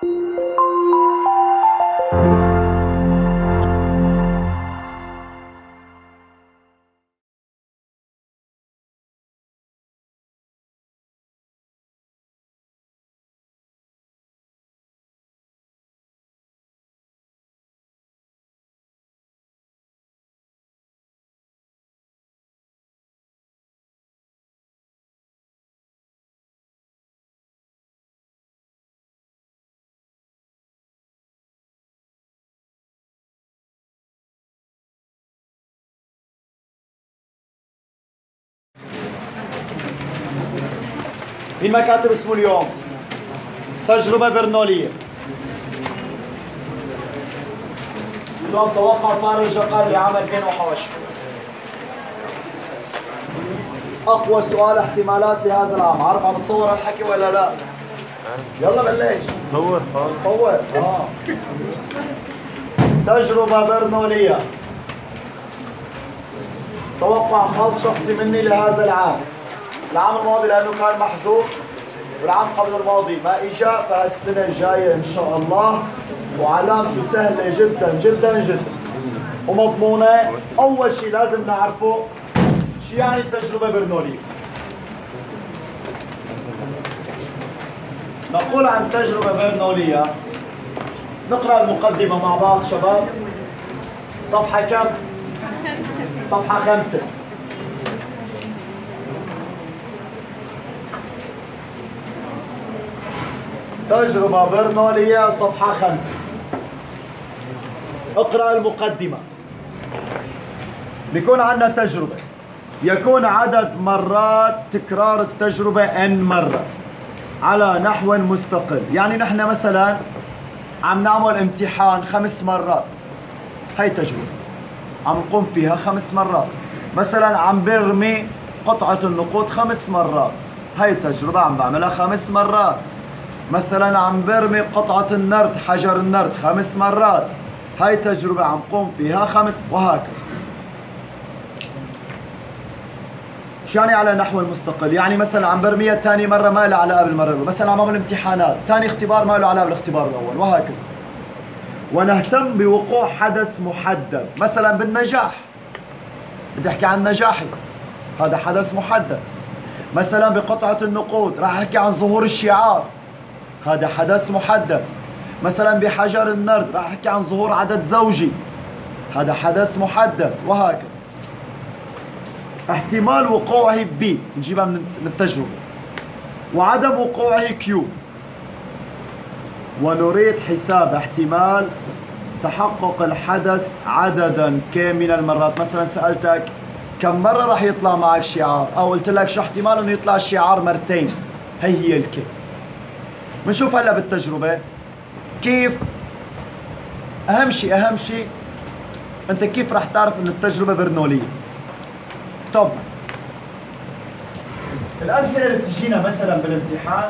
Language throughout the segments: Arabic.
مين ما كاتب اسمه اليوم؟ تجربة برنولية. اليوم توقع فارج قال لعام 2021. أقوى سؤال احتمالات لهذا العام، عارف عم تصور الحكي ولا لا؟ يلا بلش. صور خالص. صور تجربة برنولية. توقع خاص شخصي مني لهذا العام. العام الماضي لأنه كان محذوف والعام قبل الماضي ما إجا، فهالسنة الجاية إن شاء الله وعلامته سهلة جدا جدا جدا ومضمونة. أول شيء لازم نعرفه شو يعني تجربة برنولية. نقول عن تجربة برنولية، نقرأ المقدمة مع بعض شباب. صفحة كم؟ صفحة 5. تجربة برنولية صفحة 5. اقرأ المقدمة. بيكون عندنا تجربة، يكون عدد مرات تكرار التجربة N مرة على نحو مستقل. يعني نحن مثلا عم نعمل امتحان 5 مرات، هي تجربة عم نقوم فيها 5 مرات. مثلا عم برمي قطعة النقود 5 مرات، هي تجربة عم بعملها 5 مرات. مثلا عم برمي قطعة النرد، حجر النرد 5 مرات، هاي تجربة عم قوم فيها 5، وهكذا. شو يعني على نحو المستقل؟ يعني مثلا عم برميها ثاني مرة ما لها علاقة بالمرة الأولى، مثلا عم بعمل امتحانات، ثاني اختبار ما له علاقة بالاختبار الأول، وهكذا. ونهتم بوقوع حدث محدد، مثلا بالنجاح بدي احكي عن نجاحي، هذا حدث محدد. مثلا بقطعة النقود راح احكي عن ظهور الشعار، هذا حدث محدد. مثلا بحجر النرد راح احكي عن ظهور عدد زوجي، هذا حدث محدد، وهكذا. احتمال وقوعه B نجيبها من التجربة، وعدم وقوعه Q. ونريد حساب احتمال تحقق الحدث عددا K من المرات. مثلا سألتك كم مرة راح يطلع معك شعار، أو قلت لك شو احتمال إنه يطلع الشعار مرتين، هي الكي. بنشوف هلا بالتجربة كيف. أهم شيء أنت كيف راح تعرف إن التجربة برنولية. طب الأمثلة اللي بتجينا مثلا بالامتحان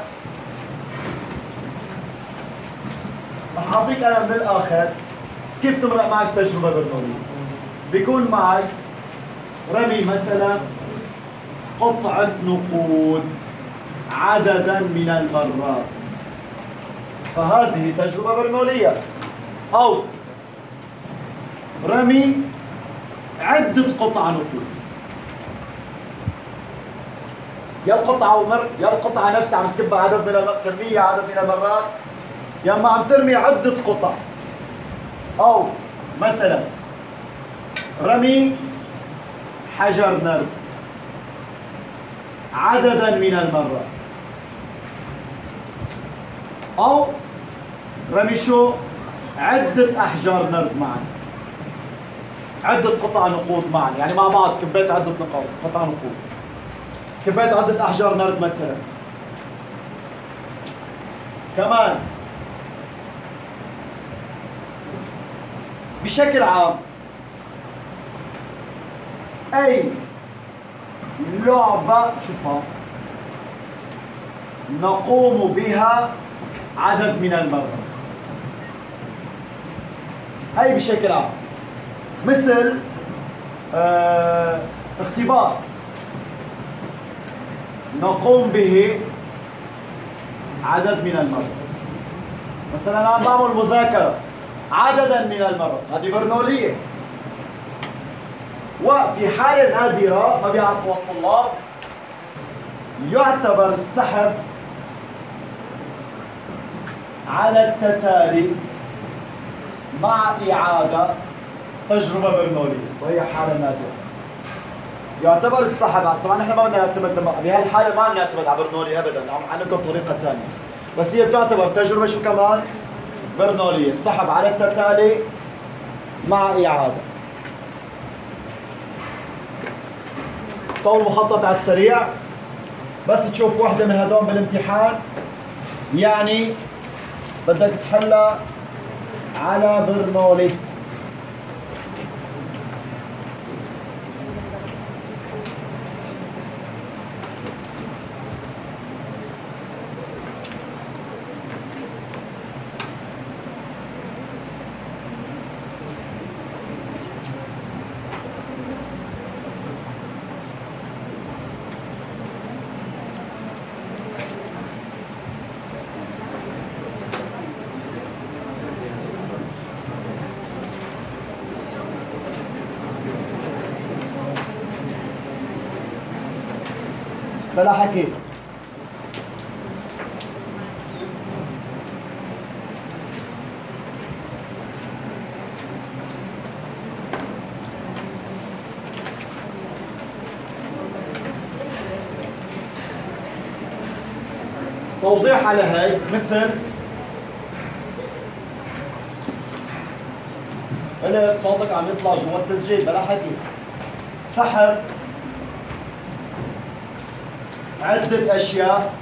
راح أعطيك أنا من الآخر كيف تمرق معك تجربة برنولية. بيكون معك رمي مثلا قطعة نقود عددا من المرات، فهذه تجربة برنولية. أو رمي عدة قطع نقود، يا القطعة نفسها عم تكبها عدد من المرات، ترميها عدد من المرات، يا اما عم ترمي عدة قطع. أو مثلا رمي حجر نرد عددا من المرات، أو رمي شو؟ عدة أحجار نرد معا، عدة قطع نقود معا، يعني مع بعض كبيت عدة قطع نقود، كبيت عدة أحجار نرد مثلا. كمان بشكل عام أي لعبة شوفها نقوم بها عدد من المرات، هي بشكل عام. مثل اختبار نقوم به عدد من المرات. مثلا أنا عم بعمل مذاكرة عددا من المرات، هذه برنولية. وفي حالة نادرة ما بيعرفوها الطلاب يعتبر السحب على التتالي مع إعادة تجربة برنولية، وهي حالة نادرة. يعتبر السحب، طبعا نحن ما بدنا نعتمد بهالحالة، ما بدنا نعتمد على برنولي أبدا، عم نعلمكم طريقة ثانية، بس هي تعتبر تجربة شو كمان؟ برنولية، السحب على التتالي مع إعادة. طول مخطط على السريع، بس تشوف واحدة من هدول بالامتحان يعني بدك تحلها على برنولي. بلا حكي. توضيح على هاي مثل قلت صوتك عم يطلع جوا التسجيل بلا حكي. سحب عدة أشياء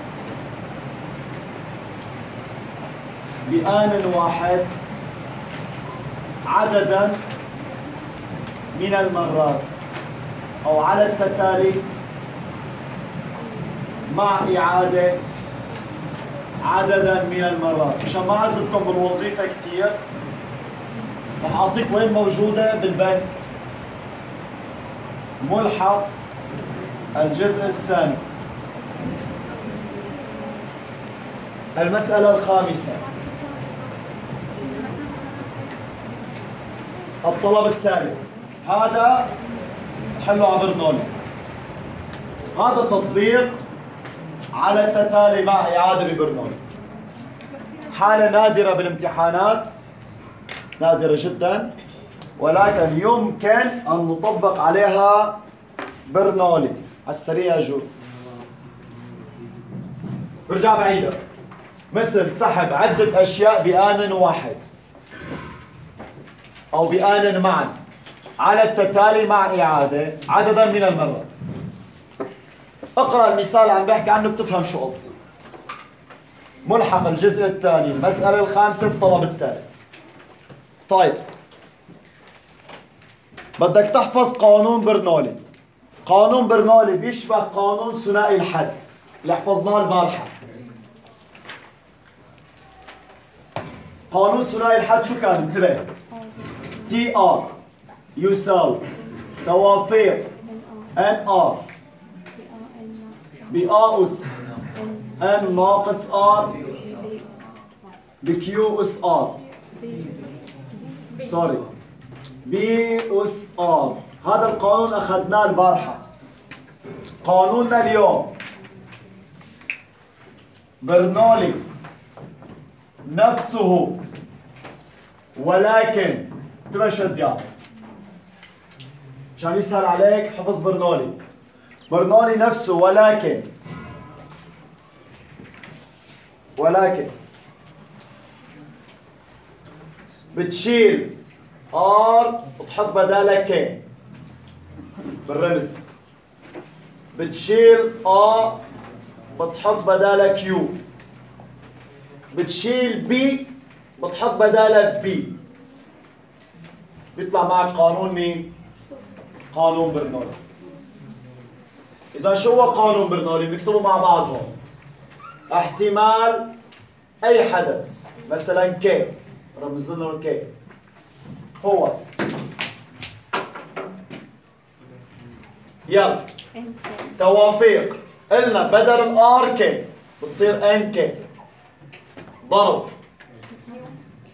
بآن واحد عددا من المرات أو على التتالي مع إعادة عددا من المرات. مشان ما أعذبكم بالوظيفة كتير رح أعطيك وين موجودة بالبنك. ملحق الجزء الثاني. المسألة الخامسة، الطلب الثالث، هذا تحله على برنولي. هذا التطبيق على التتالي مع إعادة ببرنولي. حالة نادرة بالامتحانات، نادرة جدا، ولكن يمكن أن نطبق عليها برنولي. على السريع جو برجع بعيدة، مثل سحب عدة أشياء بآن واحد أو بآن معا على التتالي مع إعادة عددا من المرات. اقرأ المثال اللي عم بحكي عنه بتفهم شو قصدي. ملحق الجزء الثاني، المسألة الخامسة، الطلب الثالث. طيب بدك تحفظ قانون برنولي. قانون برنولي بيشبه قانون ثنائي الحد اللي حفظناه البارحة. قانون ثنائي الحد شو كان؟ انتبه. تي ار يساوي توافيق ان ار بآ أس ان ناقص ار بكيو اس ار سوري بي اس ار. هذا القانون اخذناه البارحة. قانوننا اليوم برنولي نفسه، ولكن انتبه شو بدي اعمل عشان يسهل عليك حفظ برنولي. برنولي نفسه ولكن بتشيل ار وتحط بدالها كي بالرمز. بتشيل ا بتحط بدالها كيو. بتشيل بي بتحط بدالها بي. بيطلع معك قانون مين؟ قانون برنولي. إذا شو هو قانون برنولي؟ بنكتبه مع بعض هون. احتمال أي حدث مثلا كي، رمز لنا كي، هو يلا توافيق. قلنا بدل الار كي بتصير ان كي ضرب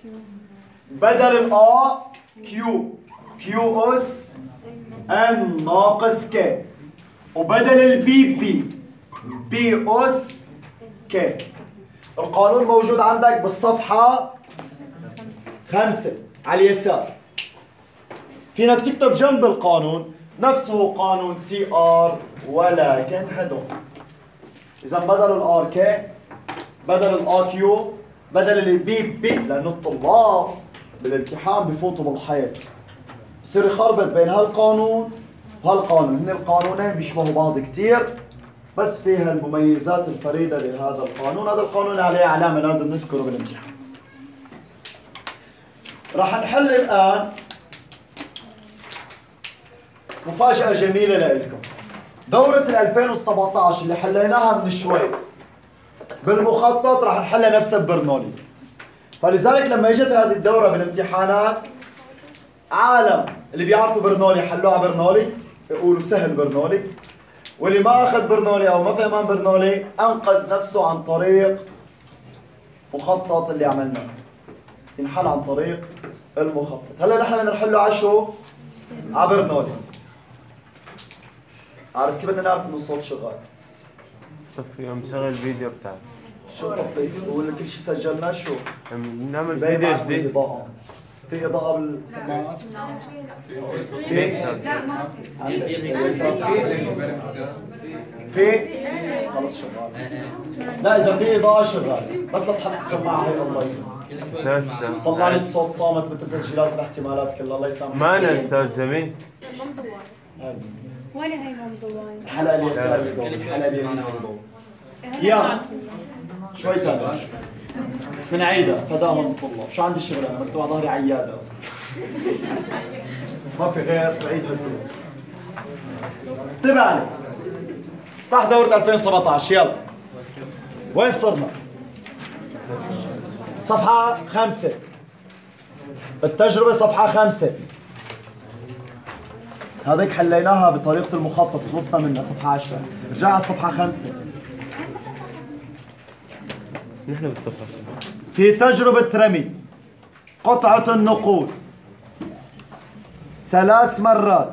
بدل الآ كيو، كيو أس ان ناقص كي، وبدل البي بي أس كي. القانون موجود عندك بالصفحة 5 على اليسار. فينك تكتب جنب القانون نفسه قانون تي ار ولكن هدول. إذا بدل الار كي، بدل الار كيو، بدل البي بي، لأنه الطلاب بالامتحان بفوتوا بالحيط بصير يخربط بين هالقانون وهالقانون. هن القانونين بيشبهوا بعض كتير، بس فيها المميزات الفريدة لهذا القانون. هذا القانون عليه علامة لازم نذكره بالامتحان. راح نحل الآن مفاجأة جميلة لإلكم. دورة 2017 اللي حليناها من شوي بالمخطط راح نحلها نفسها ببرنولي. فلذلك لما اجت هذه الدورة بالامتحانات، عالم اللي بيعرفوا برنولي حلوها برنولي، يقولوا سهل برنولي، واللي ما اخذ برنولي او ما فهمان برنولي انقذ نفسه عن طريق مخطط اللي عملناه. ينحل عن طريق المخطط. هلا نحن بدنا نحله على شو؟ على برنولي. عارف كيف بدنا نعرف انه الصوت شغال؟ طفي عم شغل الفيديو بتاعك. شو طفي؟ بقول لك كل شيء سجلناه. شو؟ عم نعمل فيديو جديد. في اضاءة بالسماعات؟ في في خلص شغال. لا اذا في اضاءة شغال، بس لا تحط السماعة هي الله يكرمك. طلع لي صوت صامت مثل تسجيلات الاحتمالات كلها الله يسامحك. ما انا استاذ جميل. وين هي الموضوع؟ الحلقة اليسارية دول، الحلقة اليمين دول. يلا شوي تاني من عيدة فداهم الطلاب. شو عندي الشغل انا؟ مكتوب على ظهري عيادة اصلا. ما في غير عيد هالدروس. تبعني افتح دورة 2017. يلا وين صرنا؟ صفحة 5 التجربة، صفحة 5. هذيك حليناها بطريقة المخطط، خلصنا منها صفحة 10. رجع على الصفحة 5. نحن بالصفحة. في تجربة رمي قطعة النقود 3 مرات،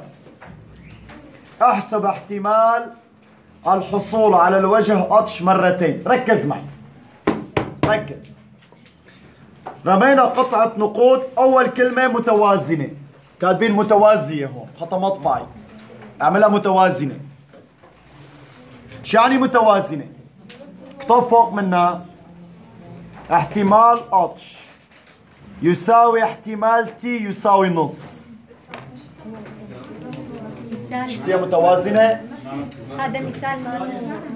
احسب احتمال الحصول على الوجه قطش مرتين. ركز معي، ركز. رمينا قطعة نقود، أول كلمة متوازنة، كاتبين متوازية هون، خطأ مطبعي، اعملها متوازنة. شو يعني متوازنة؟ اكتب فوق منها احتمال قطش يساوي احتمال تي يساوي نص. شفتيها متوازنة؟ هذا مثال ما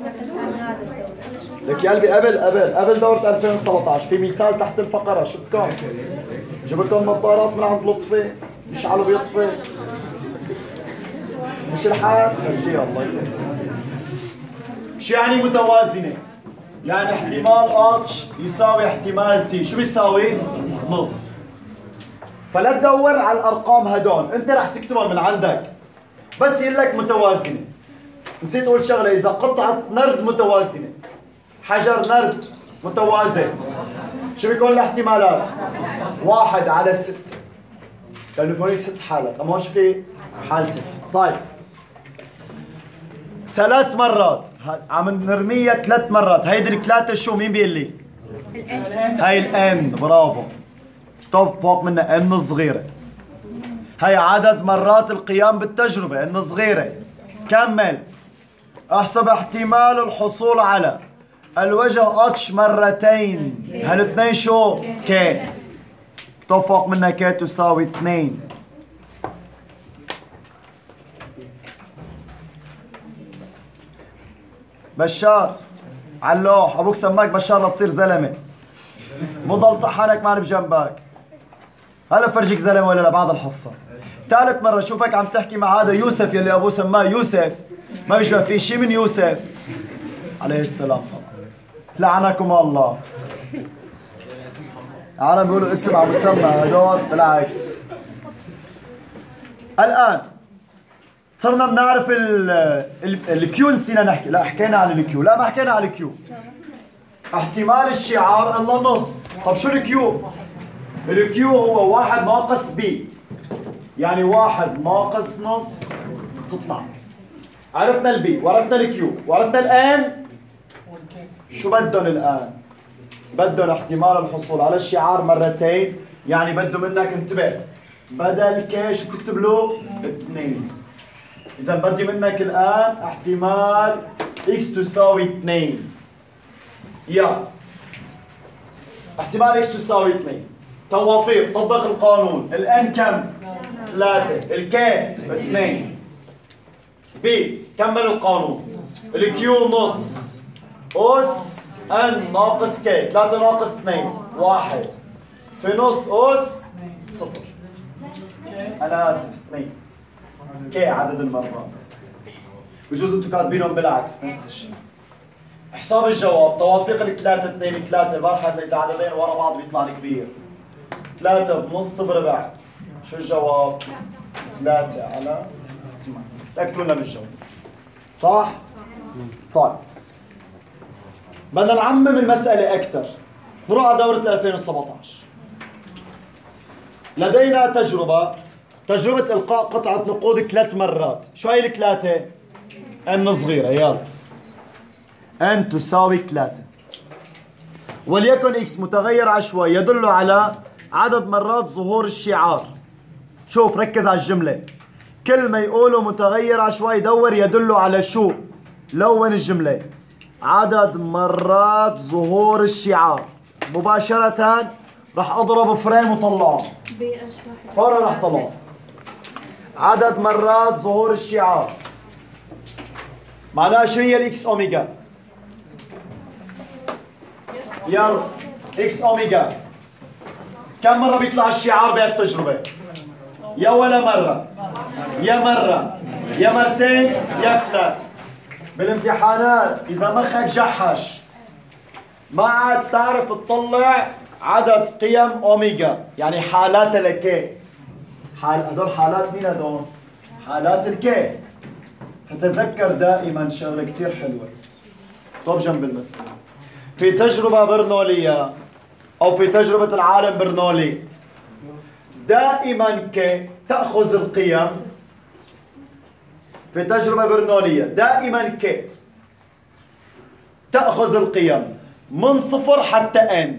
لك يا قلبي قبل دورة 2017 في مثال تحت الفقرة. شو بكم؟ جبت لكم نظارات من عند لطفي بيشعلوا بيطفي. مش الحال؟ فرجيها الله يسلمك. شو يعني متوازنة؟ يعني احتمال قطش يساوي احتمال تي. شو بيساوي؟ نص. فلا تدور على الارقام هدول، انت رح تكتبهم من عندك. بس يقول لك متوازنة. نسيت اقول شغلة، إذا قطعة نرد متوازنة، حجر نرد متوازن، شو بيكون الاحتمالات؟ 1/6. لأنه هونيك 6 حالات، أما هون شو في؟ حالتين. طيب 3 مرات، عم نرميها 3 مرات، هيدي ال3 شو؟ مين بيقول لي؟ هاي الان، برافو. طب فوق منها ان صغيرة. هاي عدد مرات القيام بالتجربة، ان صغيرة. كمل. احسب احتمال الحصول على الوجه قطش مرتين. هالاثنين شو؟ كي. اكتب فوق منها كي تساوي 2. بشار على اللوح، ابوك سماك بشار لتصير زلمه، مو ضل طحنك معنا بجنبك. هلا فرجيك زلمه ولا لا بعد الحصه. ثالث مره شوفك عم تحكي مع هذا يوسف يلي ابوه سماه يوسف، ما بيشبه فيه شيء من يوسف عليه السلام. طبعا لعنكم الله. العالم بيقولوا اسم ابو سمى، هدول بالعكس. الان صرنا بنعرف الكيو. نسينا نحكي، لا حكينا على الكيو، لا ما حكينا على الكيو. احتمال الشعار الله نص. طب شو الكيو؟ الكيو هو 1 ناقص بي، يعني 1 ناقص نص تطلع نص. عرفنا البي وعرفنا الكيو وعرفنا الان. شو بدهم الان؟ بدهم احتمال الحصول على الشعار مرتين، يعني بده منك انتبه، بدل كي شو بتكتب له؟ 2. إذا بدي منك الآن احتمال x تساوي 2. يلا احتمال x تساوي 2. توافيق، طبق القانون. الان كم؟ 3. الكي 2. بي كمل القانون. الكيو نص أس ان ناقص كي. 3 ناقص 2 1 في نص أس 0. أنا آسف 2. كي عدد المرات. بجوز انتم كاتبينهم بالعكس نفس الشيء. حساب الجواب توافيق الثلاثة 2 3 برحب إذا عددين ورا بعض بيطلع الكبير. 3 بنص بربع. شو الجواب؟ 3 على 8. تأكدوا لنا بالجواب. صح؟ طيب. بدنا نعمم المسألة أكثر. نروح على دورة 2017. لدينا تجربة إلقاء قطعة نقود 3 مرات. شو هي الثلاثة؟ n صغيرة. يلا n تساوي 3 وليكن x متغير عشوائي يدل على عدد مرات ظهور الشعار. شوف ركز على الجملة. كل ما يقولوا متغير عشوائي دور يدل على شو؟ لون الجملة. عدد مرات ظهور الشعار. مباشرة رح اضرب فريم وطلعه. فورا رح طلعه. عدد مرات ظهور الشعار معناها شو هي الاكس اوميجا؟ يلا اكس اوميجا. كم مرة بيطلع الشعار بهالتجربة؟ يا ولا مرة يا مرة يا مرتين يا 3. بالامتحانات إذا مخك جحش ما عاد تعرف تطلع عدد قيم اوميجا، يعني حالات الكي. هدول حالات مين هدول؟ حالات الكي. فتذكر دائما شغله كثير حلوه. طب جنب المسألة. في تجربة برنولية او في تجربة العالم برنولي دائما كي تأخذ القيم. في تجربة برنولية دائما كي تأخذ القيم من 0 حتى n.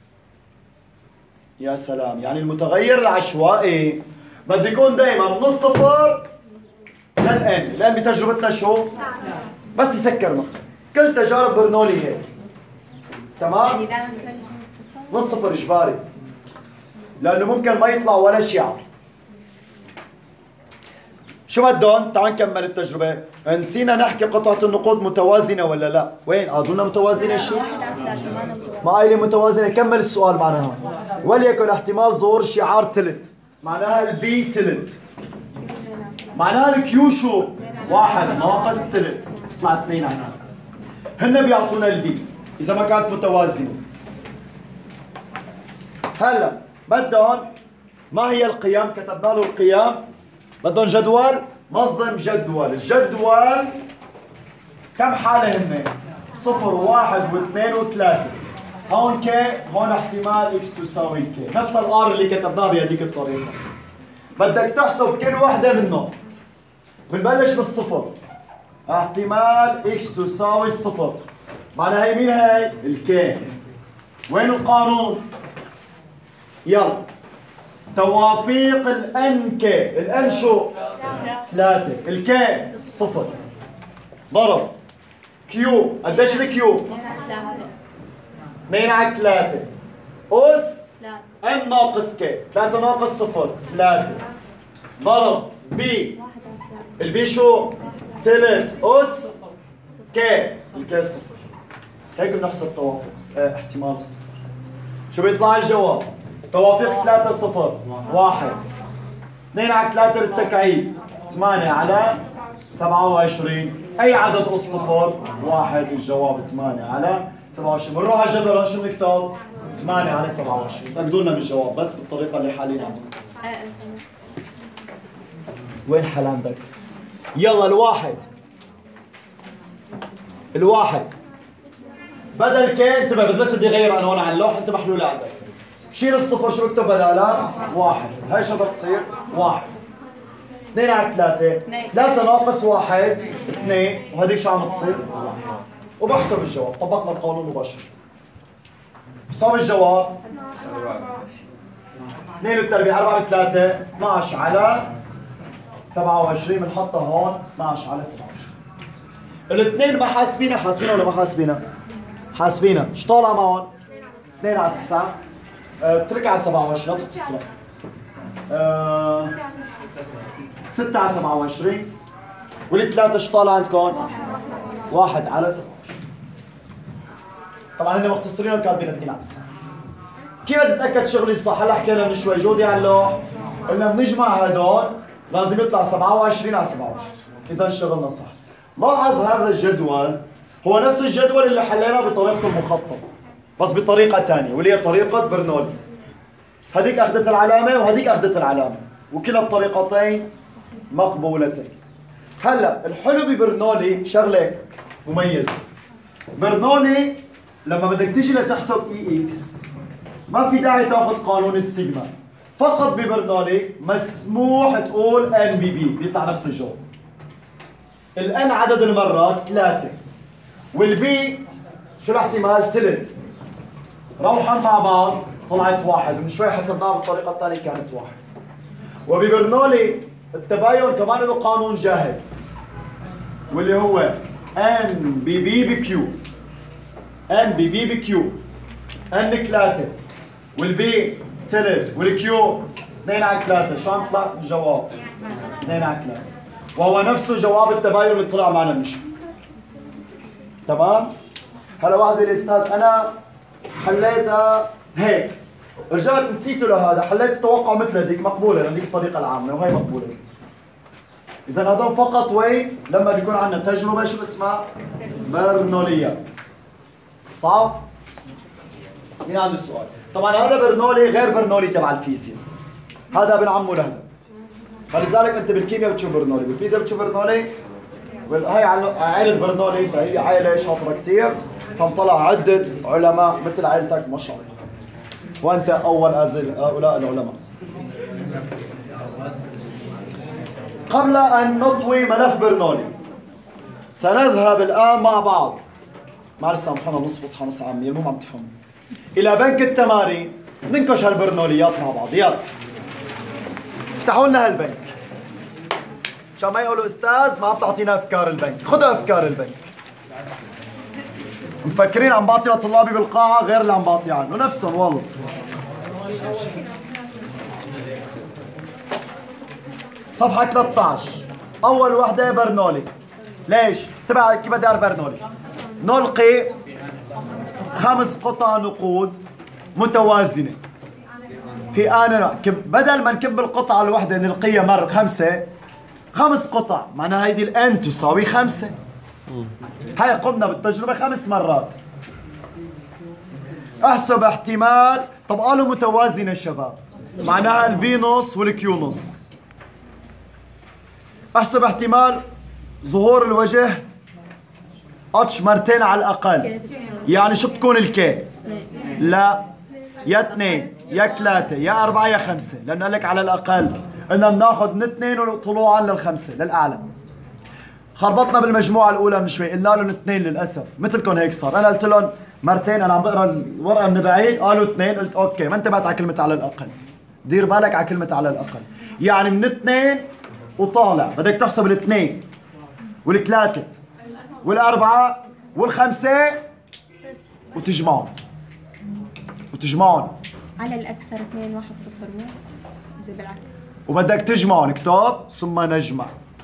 يا سلام، يعني المتغير العشوائي بده يكون دائما من 0 للان. الان بتجربتنا شو؟ بس يسكر مخك. كل تجارب برنولي هيك. تمام؟ من 0 اجباري. لانه ممكن ما يطلع ولا شعار. شو بدهم؟ تعال نكمل التجربة. نسينا نحكي قطعة النقود متوازنة ولا لا؟ وين؟ قلنا متوازنة شيء؟ ما قايلة متوازنة. كمل السؤال معناها. وليكن احتمال ظهور شعار تلت. معناها البي تلت. معناها الكيو شو؟ 1 ناقص تلت. تطلع 2 على 3. هن بيعطونا البي إذا ما كانت متوازنة. هلا بدهم ما هي القيم؟ كتبنا له القيم. بدهم جدول. نظم جدول. الجدول كم حالة هن؟ 0 و1 و2 و3. هون كي، هون احتمال اكس تساوي كي. نفس الار اللي كتبناه بهذيك الطريقة. بدك تحسب كل وحدة منهم. بنبلش بالصفر. احتمال اكس تساوي 0. معناها هي مين هي؟ الكي. وين القانون؟ يلا. توافيق الان كي. الان شو؟ 3. الكي 0. ضرب كيو. قديش الكيو؟ 2 على 3 أس ان ناقص كي. 3 ناقص 0 3. ضرب بي. البي شو؟ تلت أس كي. الكي 0. هيك بنحسب توافق احتمال الصفر. شو بيطلع الجواب؟ توافيق 3 0 1. 2 على 3 للتكعيب 8 على 27. أي عدد أس 0 1. الجواب 8 على 27. بنروح على الجدول شو بنكتب؟ 8 على 27. تأكدوا لنا بالجواب بس بالطريقة اللي حالين عنها. وين حل عندك؟ يلا الواحد بدل كي. انتبه بس بدي اغير انا هون على اللوح. انت محلول عندك. شيل الصفر شو بكتب بدالها؟ 1. هاي شو بتصير؟ 1. 2 على 3 3 ناقص 1 2 وهذيك شو عم تصير؟ 1. وبحسب الجواب، طبقنا القانون مباشرة. حساب الجواب 2 تربيع 4 3 12 على 27 بنحطها هون 12 على 27. الاثنين ما حاسبينها ولا ما حاسبينها؟ حاسبينها، ايش طالع معهم؟ 2 على 9 اترك على 27 لا تختصرها 6 على 27 والثلاثة ايش طالع عندكم؟ 1 على 27. طبعا هن مختصرين كاتبين 2 على 9. كيف بدي اتاكد شغلي صح؟ هلا حكينا من شوي جودي على اللوح قلنا بنجمع هدول لازم يطلع 27 على 27. اذا شغلنا صح. لاحظ هذا الجدول هو نفس الجدول اللي حليناه بطريقه المخطط بس بطريقه ثانيه واللي هي طريقه برنولي. هذيك اخذت العلامه وهذيك اخذت العلامه وكلا الطريقتين مقبولتين. هلا الحلو ببرنولي شغله مميزه. برنولي لما بدك تيجي لتحسب اي اكس ما في داعي تاخذ قانون السيجما، فقط ببرنولي مسموح تقول ان بي بي بيطلع نفس الجواب. الان عدد المرات 3 والبي شو الاحتمال؟ تلت. روحا مع بعض طلعت 1 ومن شوي حسبناها بالطريقه الثانيه كانت 1. وببرنولي التباين كمان له قانون جاهز واللي هو ان بي بي بكيو ان بي بي بكيو ان 3 والبي تلت والكيو 2 على 3. شو عم طلع الجواب؟ 2 على 3 وهو نفسه جواب التباين اللي طلع معنا من شوي. تمام؟ هلا واحد بيقول لي استاذ انا حليتها هيك رجعت نسيته لهذا حليت التوقع مثل هذيك مقبوله لهذيك الطريقه العامه وهي مقبوله. اذا هذول فقط وين؟ لما بيكون عندنا تجربه شو اسمها؟ برنوليه. صعب؟ مين عنده السؤال؟ طبعا هذا برنولي غير برنولي تبع الفيزياء. هذا ابن عمه لهذا. فلذلك انت بالكيمياء بتشوف برنولي، بالفيزياء بتشوف برنولي. هي عائلة برنولي فهي عائلة شاطرة كثير فانطلع عدة علماء مثل عائلتك ما شاء الله. وانت اول هؤلاء العلماء. قبل ان نطوي ملف برنولي سنذهب الان مع بعض معلش سامحونا نص فصحى نص عامية المهم عم تفهموا الى بنك التمارين ننكش هالبرنوليات مع بعض. يلا افتحوا لنا هالبنك عشان ما يقولوا استاذ ما عم تعطينا افكار البنك. خذوا افكار البنك. مفكرين عم بعطي لطلابي بالقاعه غير اللي عم بعطي عنه نفسهم والله. صفحه 13 اول وحده برنولي. ليش؟ تبع كيف بدي اعرف برنولي؟ نلقي 5 قطع نقود متوازنه في آن بدل ما نكب القطعه الواحده نلقيها مره 5 قطع معناها هيدي الان تساوي 5. هاي قمنا بالتجربه 5 مرات. احسب احتمال. طب قالوا متوازنه شباب معناها البي نص والكيو نص. احسب احتمال ظهور الوجه اتش مرتين على الاقل. يعني شو بتكون الكي؟ لا يا 2 يا 3 يا 4 يا 5 لانه قال لك على الاقل قلنا بناخذ من 2 طلوعا لل5 للاعلى. خربطنا بالمجموعه الاولى من شوي قلنا لهم 2 للاسف مثلكم هيك صار. انا قلت لهم مرتين انا عم بقرا الورقه من بعيد قالوا 2 قلت اوكي ما انتبهت على كلمه على الاقل. دير بالك على كلمه على الاقل يعني من 2 وطالع بدك تحسب الاثنين والثلاثه والاربعه والخمسه وتجمعهم على الأكثر 2 1 0 مو إذا بالعكس وبدك تجمعهم. اكتب ثم نجمع.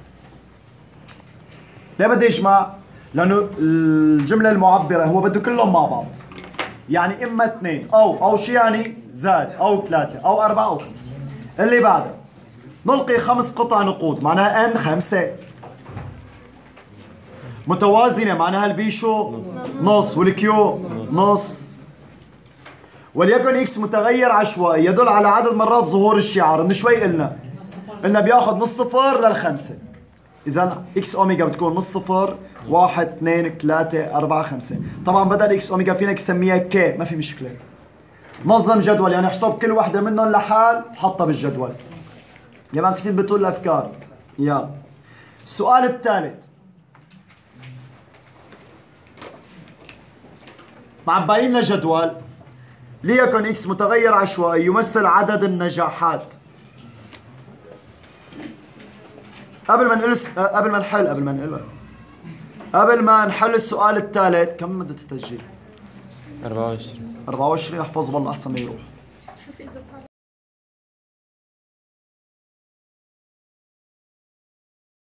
ليه بدي اجمع؟ لأنه الجملة المعبرة هو بده كلهم مع بعض. يعني إما 2 أو شيء يعني زاد أو 3 أو 4 أو 5. اللي بعده نلقي 5 قطع نقود معناها ان 5 متوازنة معناها البي شو؟ نص والكيو نص. وليكن اكس متغير عشوائي يدل على عدد مرات ظهور الشعار. من شوي قلنا بياخذ نص صفر لل5. اذا اكس اوميجا بتكون نص صفر 1 2 3 4 5. طبعا بدل اكس اوميجا فينا نسميها كي ما في مشكله. نظم جدول يعني احسب كل وحده منهم لحال حطها بالجدول. يا ما كثير بتقول الافكار. يلا السؤال الثالث، معباين لنا جدول ليكن اكس متغير عشوائي يمثل عدد النجاحات. قبل ما نحل السؤال الثالث، كم مدة التسجيل؟ 24. 24 احفظه والله احسن ما يروح. شوف اذا طلع